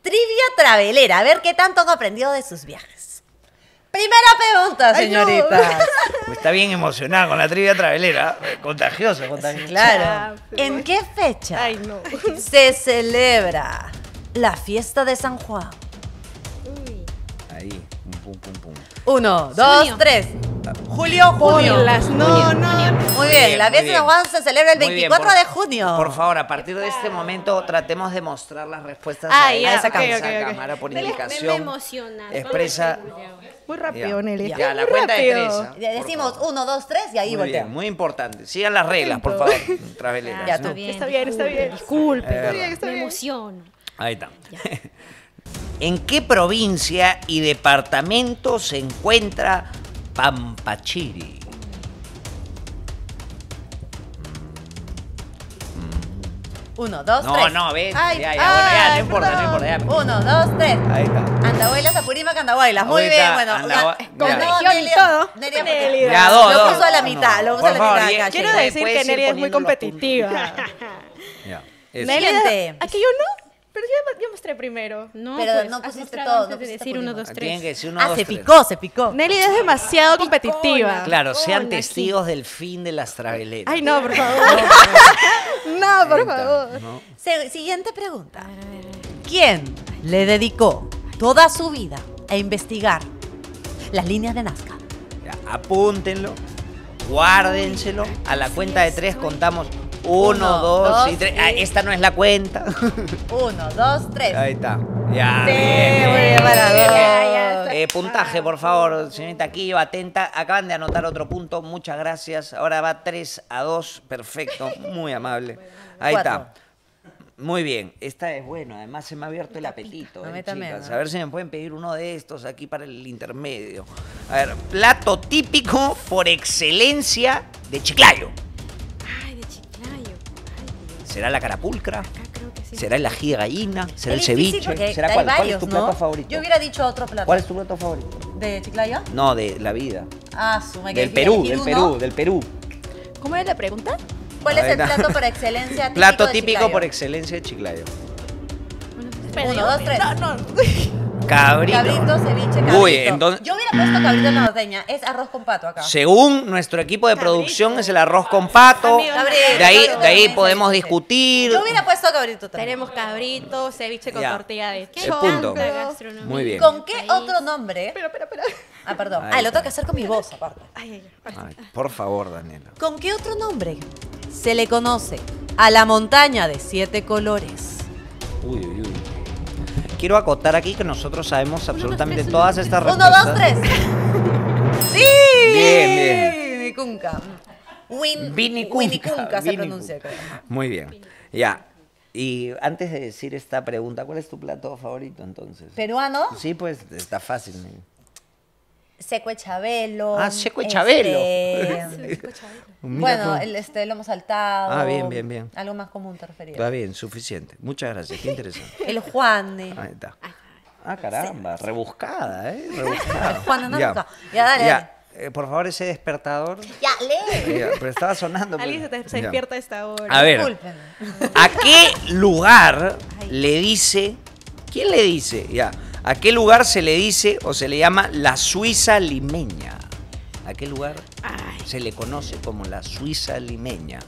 Trivia travelera. A ver qué tanto han aprendido de sus viajes. Primera pregunta, señorita. Está bien emocionada con la trivia travelera. Contagiosa, contagiosa. Claro. ¿En qué fecha se celebra la fiesta de San Juan? Ahí, pum, pum, pum. 1, 2, 3. Julio, junio. No. Muy bien, la fiesta de San Juan se celebra el 24 de junio. Por favor, a partir de este momento tratemos de mostrar las respuestas Ah, a ya, esa ok, cámara por indicación. Me emociona. Expresa. Muy rápido, Nelly. Ya, la Muy cuenta de rápido. 3. Decimos 1, 2, 3 y ahí Muy volteamos. bien, muy importante. Sigan las reglas, por favor, traveleras. Ya, ¿no? tú. Está bien. Disculpe. Está Me bien. emociono. Ahí está. ¿En qué provincia y departamento se encuentra Pampachiri? Uno, dos, tres. No, ven. Ay, Ya, bueno, ya, no ay, importa, perdón. no importa. Ya. 1, 2, 3. Ahí está. Andahuaylas, Apurímac, Andahuaylas. Muy Ahorita, bien, bueno. con región y todo. Nelia, Nelly, Ya, lo dos. puso a la mitad, lo puso Por a la favor, mitad. ya. acá, Quiero chico. decir Puedes que ir Nelly es muy poniendo los competitiva. Ya. Eso. Nelly, Siguiente. ¿aquí yo no? Pero yo mostré primero. No, Pero pues, no has pusiste mostrado todo, antes no de pusiste decir 1, Apurímac. 2, Tienen 3. que decir 1, Ah, 2, se 3. picó, se picó. Nelly es demasiado competitiva. Claro, sean Picona, testigos del fin de las traveleras. Ay, no, por favor. No, por favor. ¿No? Siguiente pregunta. ¿Quién le dedicó toda su vida a investigar las líneas de Nazca? Ya, apúntenlo, guárdenselo. A la cuenta de 3 contamos 1, 2 y 3. Esta no es la cuenta. 1, 2, 3. Ahí está. Ya, Sí, bien, muy bien, para dos. puntaje, por favor, señorita Quillo, atenta. Acaban de anotar otro punto, muchas gracias. Ahora va 3-2, perfecto, muy amable. Ahí 4. está. Muy bien, esta es bueno, además se me ha abierto el apetito, A mí también, chicas. ¿no? A ver si me pueden pedir uno de estos aquí para el intermedio. A ver, plato típico por excelencia de Chiclayo. Ay, de Chiclayo. Ay, Dios. ¿Será la carapulcra? Acá creo que sí. ¿Será el ají de gallina? ¿Será el Es difícil ceviche? porque ¿Será hay cuál? ¿Cuál es varios, tu ¿no? plato favorito? Yo hubiera dicho otro plato. ¿Cuál es tu plato favorito? ¿De Chiclayo? No, de la vida. Ah, su me Del quedé Perú, elegir del uno. Perú, del Perú. ¿Cómo era la pregunta? ¿Cuál es Ahí el está. plato por excelencia típico Plato de típico Chiclayo? por excelencia de Chiclayo. 1, 2, 3. Cabrito. Cabrito, ceviche, cabrito. Uy, entonces, Yo hubiera puesto cabrito en la norteña. Es arroz con pato acá. según nuestro equipo de producción es el arroz con pato. Amigo, Cabrito, De ahí cabrito, podemos ceviche. discutir. Yo hubiera puesto cabrito también. Tenemos cabrito, ceviche con Ya. tortilla de El choclo. punto. La gastronomía. Muy bien. ¿Con qué otro nombre? Espera. Ah, perdón. Ahí Ah, lo está. tengo que hacer con mi voz, aparte. Ay. Ay, por favor, Daniela. ¿Con qué otro nombre se le conoce a la montaña de 7 colores? Uy. Quiero acotar aquí que nosotros sabemos absolutamente tres, todas estas 1, respuestas. 2, 3. ¡Sí! Bien. Vinicunca. Vinicunca. Vinicunca se pronuncia, creo. Muy bien. Ya. Y antes de decir esta pregunta, ¿cuál es tu plato favorito entonces? ¿Peruano? Sí, pues está fácil. Seco de Chabelo. Ah, seco de Chabelo. Mira Bueno, tú. el lomo saltado. Ah, bien. Algo más común te refería. Está bien, suficiente. Muchas gracias, qué interesante. El Juane. Ahí está. Ah, caramba, rebuscada, ¿eh? Rebuscada. El Juane no Ya. rebuscado. Ya, dale. Por favor, ese despertador. Ya, lee. Ya, pero estaba sonando. Alguien pues. se Ya. despierta a esta hora. A ver, Discúlpenme. ¿a qué lugar le dice? ¿Quién le dice? Ya. ¿A qué lugar se le dice o se le llama la Suiza limeña? ¿A qué lugar se le conoce como la Suiza limeña?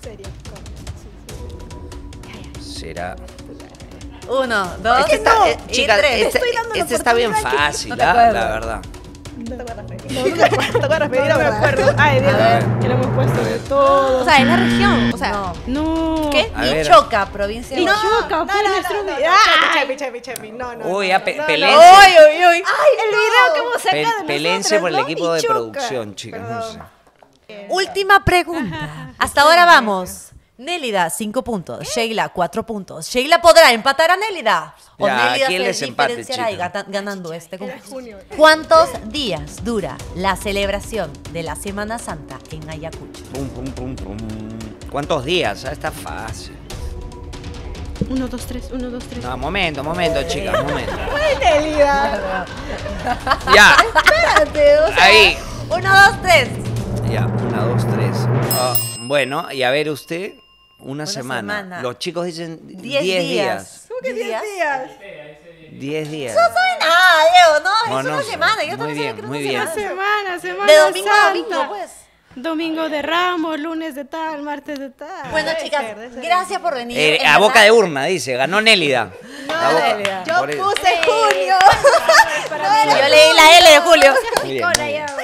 Será. 1, 2, Este está, y chicas, 3. este está bien fácil, No te la acuerdas. verdad. No te acuerdas, pedir, no me acuerdo. Ay, Dios, A ver. que lo hemos puesto de todo. O sea, en la región. O sea, No. ¿qué? A ver. Ichoca, provincia de Ichoca, No, Chepi. No. Uy, ya pelense. ¡Uy! Ay, el video que hemos sacado de Pelense por el nosotras, equipo ¿no? de Ichoca. producción, chicas. No sé. Última pregunta. Hasta ahora vamos. Nélida, 5 puntos. Sheila, 4 puntos. Sheila podrá empatar a Nélida. O Ya, Nélida ¿quién se les empate, diferenciará y chicas? ganando este concurso. ¿Cuántos días dura la celebración de la Semana Santa en Ayacucho? Pum. ¿Cuántos días? Ah, está fácil. 1, 2, 3. No, momento, chicas, momento. Ay, Nélida. Ya, Espérate, o sea. ahí. 1, 2, 3. Ya, 1, 2, 3. Bueno, y a ver usted, una semana. semana. Los chicos dicen 10 10 días. ¿Cómo que 10 días? 10 días. No soy nada, Diego, no, No, es no, una semana. Yo muy también sabía bien, que era muy una bien. semana. Semana De domingo a Santa. domingo, pues. Domingo de Ramos, lunes de tal, martes de tal. Bueno, Debe chicas, ser, debe ser. gracias por venir. En A verdad, boca de urna, dice. Ganó Nélida. A boca- Nélida. Yo por eso. puse junio. Yo leí la L de Julio. Muy bien, muy bien.